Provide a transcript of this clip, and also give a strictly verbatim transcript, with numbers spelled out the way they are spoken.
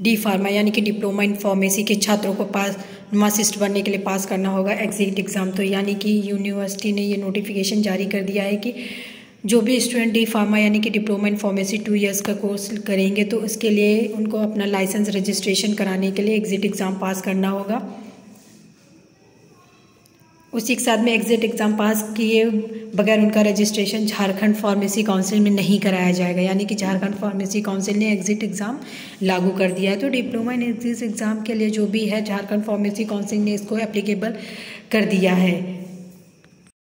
D pharma यानी कि diploma in pharmacy के छात्रों को पास फार्मासिस्ट बनने के लिए पास करना होगा एग्जिट एग्ज़ाम। तो यानी कि यूनिवर्सिटी ने ये नोटिफिकेशन जारी कर दिया है कि जो भी स्टूडेंट डी फार्मा यानी कि diploma in pharmacy two years का कोर्स करेंगे तो उसके लिए उनको अपना लाइसेंस रजिस्ट्रेशन कराने के लिए एग्जिट एग्ज़ाम पास करना होगा। उसी के साथ में एग्जिट एग्ज़ाम पास किए बगैर उनका रजिस्ट्रेशन झारखंड फार्मेसी काउंसिल में नहीं कराया जाएगा। यानी कि झारखंड फार्मेसी काउंसिल ने एग्जिट एग्ज़ाम लागू कर दिया है। तो डिप्लोमा इन एग्जिट एग्ज़ाम के लिए जो भी है झारखंड फार्मेसी काउंसिल ने इसको एप्लीकेबल कर दिया है।